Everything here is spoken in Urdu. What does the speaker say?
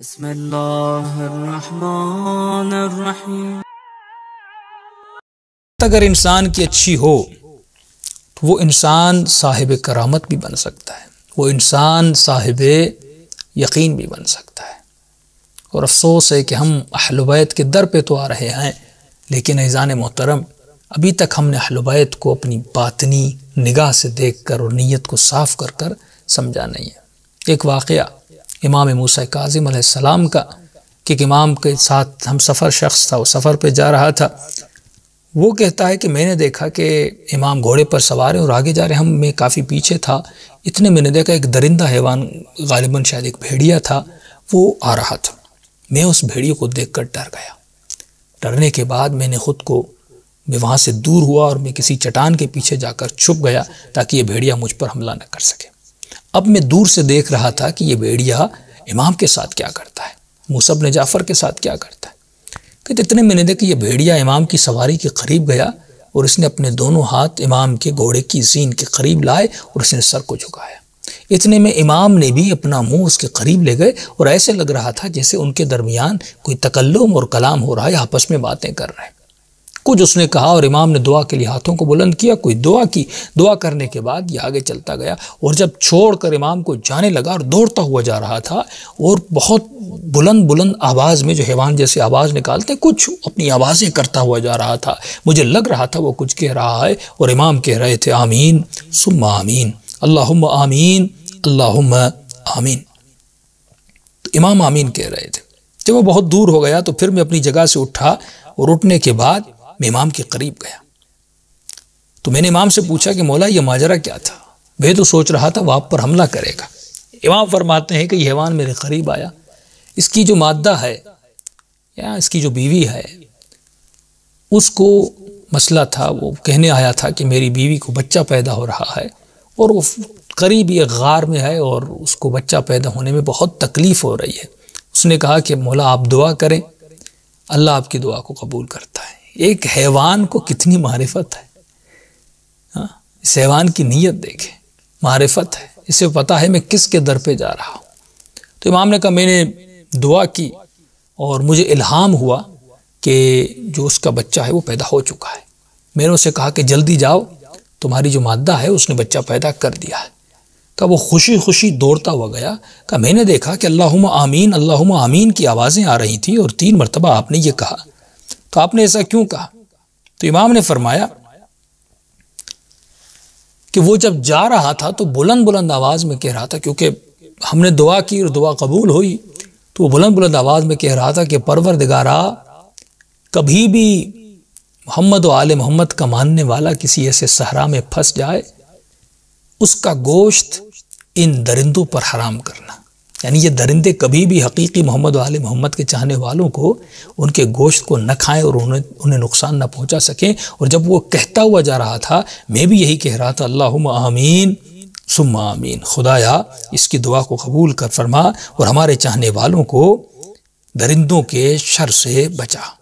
بسم اللہ الرحمن الرحیم۔ اگر انسان کی اچھی ہو تو وہ انسان صاحب کرامت بھی بن سکتا ہے، وہ انسان صاحب یقین بھی بن سکتا ہے۔ اور افسوس ہے کہ ہم اہل بیت کے در پہ تو آ رہے ہیں، لیکن عزیزان محترم ابھی تک ہم نے اہل بیت کو اپنی باطنی نگاہ سے دیکھ کر اور نیت کو صاف کر کر سمجھا نہیں ہے۔ ایک واقعہ امام موسیٰ کاظم علیہ السلام کا کہ ایک امام کے ساتھ ہم سفر شخص تھا، وہ سفر پہ جا رہا تھا، وہ کہتا ہے کہ میں نے دیکھا کہ امام گھوڑے پر سوار ہیں اور آگے جا رہے ہیں، میں کافی پیچھے تھا، اتنے میں نے دیکھا ایک درندہ حیوان، غالباً شاید ایک بھیڑیا تھا، وہ آ رہا تھا۔ میں اس بھیڑیے کو دیکھ کر ڈر گیا۔ ڈرنے کے بعد میں نے خود کو وہاں سے دور ہوا اور میں کسی چٹان کے پیچھے جا کر چھپ گیا تاکہ یہ بھیڑیا مجھ پر حملہ نہ کر سکے۔ اب میں دور سے دیکھ رہا تھا کہ یہ بھیڑیا امام کے ساتھ کیا کرتا ہے، موسیٰ بن جعفر کے ساتھ کیا کرتا ہے۔ کہ اتنے میں نے دیکھا کہ یہ بھیڑیا امام کی سواری کے قریب گیا اور اس نے اپنے دونوں ہاتھ امام کے گھوڑے کی زین کے قریب لائے اور اس نے سر کو جھکایا۔ اتنے میں امام نے بھی اپنا منہ اس کے قریب لے گئے اور ایسے لگ رہا تھا جیسے ان کے درمیان کوئی تکلم اور کلام ہو رہا ہے، آپس میں باتیں کر رہے ہیں۔ کچھ اس نے کہا اور امام نے دعا کے لیے ہاتھوں کو بلند کیا، کوئی دعا کی، دعا کرنے کے بعد یہ آگے چلتا گیا اور جب چھوڑ کر امام کو جانے لگا اور دوڑتا ہوا جا رہا تھا اور بہت بلند بلند آواز میں، جو حیوان جیسے آواز نکالتے، کچھ اپنی آوازیں کرتا ہوا جا رہا تھا۔ مجھے لگ رہا تھا وہ کچھ کہہ رہا ہے اور امام کہہ رہے تھے آمین ثم آمین، اللہم آمین اللہم آمین۔ تو امام آمین کہہ رہے تھے۔ جب وہ بہت دور ہو گیا تو پھر میں اپنی جگہ سے اٹھا اور اٹھنے کے بعد میں امام کے قریب گیا تو میں نے امام سے پوچھا کہ مولا یہ ماجرا کیا تھا؟ میں تو سوچ رہا تھا وہ آپ پر حملہ کرے گا۔ امام فرماتے ہیں کہ یہ حیوان میرے قریب آیا، اس کی جو مادہ ہے یا اس کی جو بیوی ہے، اس کو مسئلہ تھا، وہ کہنے آیا تھا کہ میری بیوی کو بچہ پیدا ہو رہا ہے اور وہ قریب یہ غار میں ہے اور اس کو بچہ پیدا ہونے میں بہت تکلیف ہو رہی ہے۔ اس نے کہا کہ مولا آپ دعا کریں، اللہ آپ کی دعا کو قبول کرتا ہے۔ ایک حیوان کو کتنی معرفت ہے، اس حیوان کی نیت دیکھیں، معرفت ہے، اسے پتا ہے میں کس کے در پہ جا رہا ہوں۔ تو امام نے کہا میں نے دعا کی اور مجھے الہام ہوا کہ جو اس کا بچہ ہے وہ پیدا ہو چکا ہے۔ میں نے اسے کہا کہ جلدی جاؤ، تمہاری جو مادہ ہے اس نے بچہ پیدا کر دیا ہے۔ کہ وہ خوشی خوشی دوڑتا ہوا گیا۔ کہ میں نے دیکھا کہ اللہم آمین کی آوازیں آ رہی تھیں اور 3 مرتبہ آپ نے یہ کہا۔ تو آپ نے ایسا کیوں کہا؟ تو امام نے فرمایا کہ وہ جب جا رہا تھا تو بلند بلند آواز میں کہہ رہا تھا، کیونکہ ہم نے دعا کی اور دعا قبول ہوئی، تو وہ بلند بلند آواز میں کہہ رہا تھا کہ پروردگارا، کبھی بھی محمد و آل محمد کا ماننے والا کسی ایسے صحرا میں پھنس جائے، اس کا گوشت ان درندوں پر حرام کرنا۔ یعنی یہ درندے کبھی بھی حقیقی محمد و آل محمد کے چاہنے والوں کو ان کے گوشت کو نہ کھائیں اور انہیں نقصان نہ پہنچا سکیں۔ اور جب وہ کہتا ہوا جا رہا تھا میں بھی یہی کہہ رہا تھا اللہم آمین ثم آمین، خدایا اس کی دعا کو قبول کر فرما اور ہمارے چاہنے والوں کو درندوں کے شر سے بچا۔